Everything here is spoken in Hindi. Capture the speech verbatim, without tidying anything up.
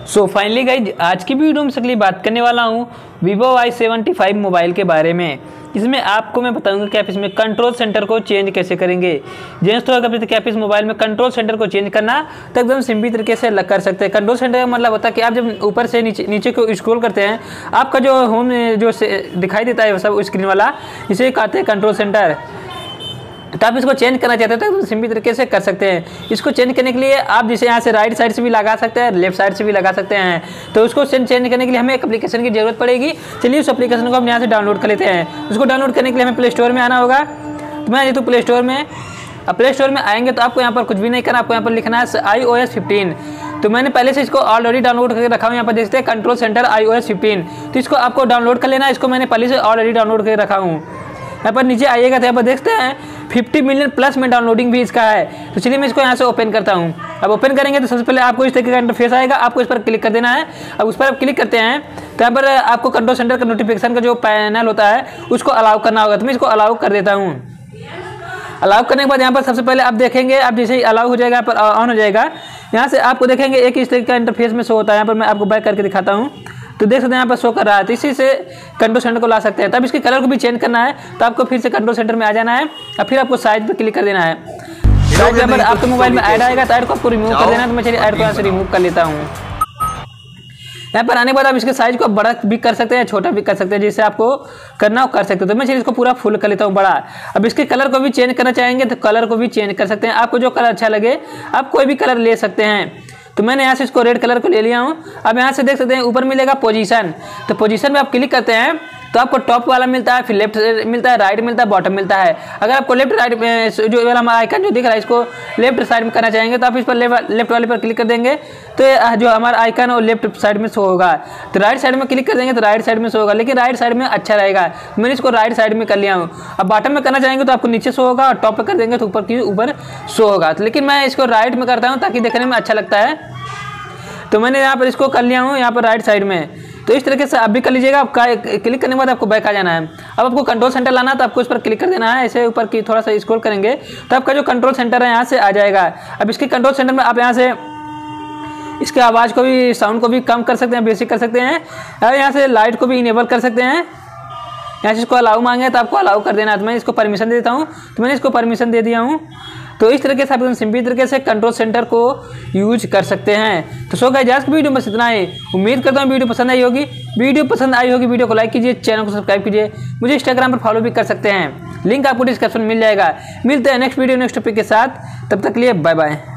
सो फाइनली गाइज आज की वीडियो में सकली बात करने वाला हूँ Vivo Y seventy five mobile के बारे में। इसमें आपको मैं बताऊंगा कि आप इसमें कंट्रोल सेंटर को चेंज कैसे करेंगे। जेंस तो अगर कि आप इस मोबाइल में कंट्रोल सेंटर को चेंज करना तो एकदम सिंपल तरीके से अलग कर सकते हैं। कंट्रोल सेंटर का मतलब होता है कि आप जब ऊपर से नीचे नीचे को स्क्रॉल करते हैं, आपका जो होम जो दिखाई देता है सब स्क्रीन वाला, इसे कहते हैं कंट्रोल सेंटर। तो आप इसको चेंज करना चाहते हैं तो सिंपल तरीके से कर सकते हैं। इसको चेंज करने के लिए आप जैसे यहाँ से राइट साइड से भी लगा सकते हैं, लेफ्ट साइड से भी लगा सकते हैं। तो उसको चेंज करने के लिए हमें एक एप्लीकेशन की जरूरत पड़ेगी। चलिए उस एप्लीकेशन को हम यहाँ से डाउनलोड कर लेते हैं। उसको डाउनलोड करने के लिए हमें प्ले स्टोर में आना होगा। तो मैं तो प्ले स्टोर में अब प्ले स्टोर में आएंगे तो आपको यहाँ पर कुछ भी नहीं करना, आपको यहाँ पर लिखना है आई ओ एस फिफ्टीन। तो मैंने पहले से इसको ऑलरेडी डाउनलोड करके रखा हूँ। यहाँ पर देखते हैं control centre I O S fifteen. तो इसको आपको डाउनलोड कर लेना है। इसको मैंने पहले से ऑलरेडी डाउनलोड करके रखा हूँ। यहाँ पर नीचे आइएगा तो यहाँ पर देखते हैं पचास मिलियन प्लस में डाउनलोडिंग भी इसका है। तो चलिए मैं इसको यहाँ से ओपन करता हूँ। अब ओपन करेंगे तो सबसे पहले आपको इस तरीके का इंटरफेस आएगा, आपको इस पर क्लिक कर देना है। अब उस पर आप क्लिक करते हैं तो यहाँ पर आपको कंट्रोल सेंटर का नोटिफिकेशन का जो पैनल होता है उसको अलाउ करना होगा। तो मैं इसको अलाउ कर देता हूँ। अलाउ करने के बाद यहाँ पर सबसे पहले आप देखेंगे, आप जैसे ही अलाउ हो जाएगा यहाँ पर ऑन हो जाएगा। यहाँ से आपको देखेंगे एक इस तरीके का इंटरफेस में शो होता है। यहाँ पर मैं आपको बैक करके दिखाता हूँ तो देख सकते हैं यहाँ पर शो कर रहा है। तो इसी से कंट्रोल सेंटर को ला सकते हैं। तब इसके कलर को भी चेंज करना है तो आपको फिर से कंट्रोल सेंटर में आ जाना है और फिर आपको साइज पे क्लिक कर देना है। साइज पर आपके मोबाइल में ऐड आएगा तो ऐड को आपको रिमूव कर देना है। तो मैं चलिए ऐड को यहाँ से रिमूव कर लेता हूँ। यहाँ पर आने के बाद आप इसके साइज को बड़ा भी कर सकते हैं, छोटा भी कर सकते हैं, जिससे आपको करना हो कर सकते हो। तो मैं चलिए इसको पूरा फुल कर लेता हूँ बड़ा। अब इसके कलर को भी चेंज करना चाहेंगे तो कलर को भी चेंज कर सकते हैं। आपको जो कलर अच्छा लगे आप कोई भी कलर ले सकते हैं। तो मैंने यहाँ से इसको रेड कलर को ले लिया हूँ। अब यहाँ से देख सकते हैं ऊपर मिलेगा पोजीशन। तो पोजीशन में आप क्लिक करते हैं तो आपको टॉप वाला मिलता है, फिर लेफ्ट मिलता है, राइट मिलता है, बॉटम मिलता है। अगर आपको लेफ्ट राइट में जो वाला हमारा आइकन जो दिख रहा है इसको लेफ्ट साइड में करना चाहेंगे तो आप इस पर लेफ्ट वाले पर क्लिक कर देंगे तो जो हमारा आइकन है वो लेफ्ट साइड में शो होगा। तो राइट साइड में क्लिक कर देंगे तो राइट साइड में शो होगा, लेकिन राइट साइड में अच्छा रहेगा। मैंने इसको राइट साइड में कर लिया हूँ। अब बॉटम में करना चाहेंगे तो आपको नीचे शो होगा और टॉप पर कर देंगे तो ऊपर की ऊपर शो होगा। लेकिन मैं इसको राइट में करता हूँ ताकि देखने में अच्छा लगता है। तो मैंने यहाँ पर इसको कर लिया हूँ यहाँ पर राइट साइड में। तो इस तरीके से आप भी कर लीजिएगा। आप क्लिक करने के बाद आपको बैक आ जाना है। अब आपको कंट्रोल सेंटर लाना है तो आपको इस पर क्लिक कर देना है। ऐसे ऊपर की थोड़ा सा स्क्रॉल करेंगे तो आपका जो कंट्रोल सेंटर है यहाँ से आ जाएगा। अब इसके कंट्रोल सेंटर में आप यहाँ से इसके आवाज़ को भी, साउंड को भी कम कर सकते हैं, बेसिक कर सकते हैं। और यहाँ से लाइट को भी इनेबल कर सकते हैं। यहाँ से इसको अलाउ मांगे तो आपको अलाउ कर देना है। तो मैं इसको परमिशन दे देता हूँ। तो मैंने इसको परमिशन दे दिया हूँ। तो इस तरीके से आप एकदम सिंपल तरीके से कंट्रोल सेंटर को यूज कर सकते हैं। तो सो गाइस आज की वीडियो में बस इतना ही। उम्मीद करता हूँ वीडियो पसंद आई होगी। वीडियो पसंद आई होगी वीडियो को लाइक कीजिए, चैनल को सब्सक्राइब कीजिए। मुझे इंस्टाग्राम पर फॉलो भी कर सकते हैं, लिंक आपको डिस्क्रिप्शन में मिल जाएगा। मिलते हैं नेक्स्ट वीडियो नेक्स्ट टॉपिक के साथ। तब तक के लिए बाय बाय।